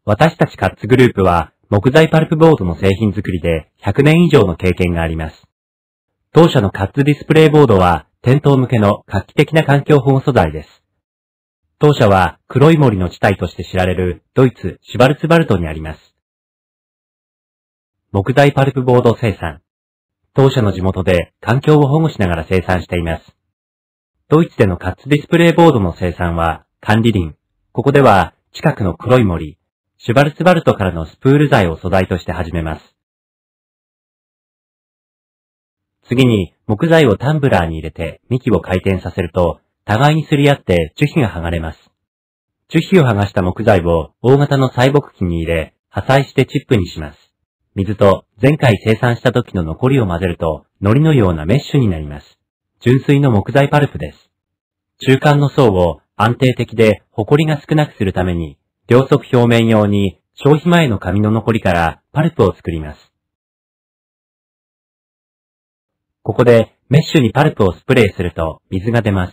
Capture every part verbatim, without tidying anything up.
私たちカッツグループは木材パルプボードの製品作りでひゃくねん以上の経験があります。当社のカッツディスプレイボードは店頭向けの画期的な環境保護素材です。当社は黒い森の地帯として知られるドイツ・シュバルツバルトにあります。木材パルプボード生産。当社の地元で環境を保護しながら生産しています。ドイツでのカッツディスプレイボードの生産は管理林。ここでは近くの黒い森、シュバルツバルトからのスプール材を素材として始めます。次に木材をタンブラーに入れて幹を回転させると互いにすり合って樹皮が剥がれます。樹皮を剥がした木材を大型の細木機に入れ破砕してチップにします。水と前回生産した時の残りを混ぜると糊のようなメッシュになります。純粋の木材パルプです。中間の層を安定的で埃が少なくするために両側表面用に消費前の紙の残りからパルプを作ります。ここでメッシュにパルプをスプレーすると水が出ます。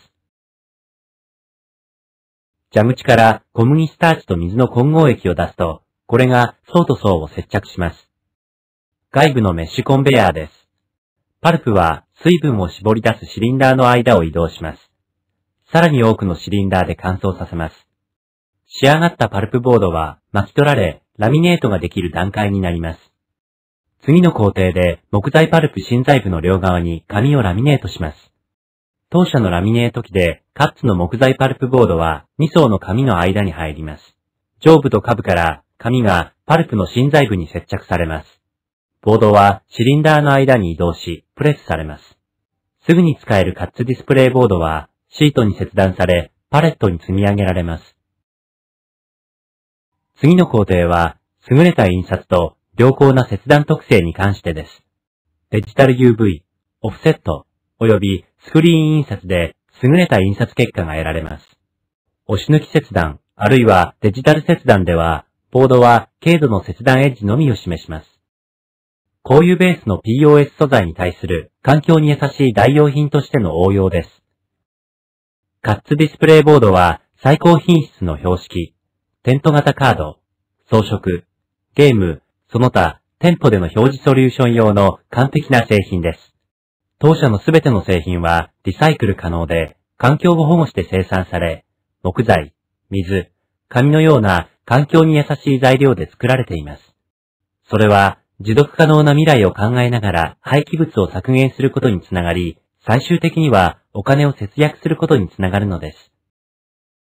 蛇口から小麦スターチと水の混合液を出すと、これが層と層を接着します。外部のメッシュコンベヤーです。パルプは水分を絞り出すシリンダーの間を移動します。さらに多くのシリンダーで乾燥させます。仕上がったパルプボードは巻き取られ、ラミネートができる段階になります。次の工程で木材パルプ芯材部の両側に紙をラミネートします。当社のラミネート機でカッツの木材パルプボードはに層の紙の間に入ります。上部と下部から紙がパルプの芯材部に接着されます。ボードはシリンダーの間に移動し、プレスされます。すぐに使えるカッツディスプレイボードはシートに切断され、パレットに積み上げられます。次の工程は優れた印刷と良好な切断特性に関してです。デジタル ユーブイ、オフセット、およびスクリーン印刷で優れた印刷結果が得られます。押し抜き切断、あるいはデジタル切断では、ボードは軽度の切断エッジのみを示します。こういうベースの ピーオーエス 素材に対する環境に優しい代用品としての応用です。カッツディスプレイボードは最高品質の標識、テント型カード、装飾、ゲーム、その他店舗での表示ソリューション用の完璧な製品です。当社のすべての製品はリサイクル可能で環境を保護して生産され、木材、水、紙のような環境に優しい材料で作られています。それは持続可能な未来を考えながら廃棄物を削減することにつながり、最終的にはお金を節約することにつながるのです。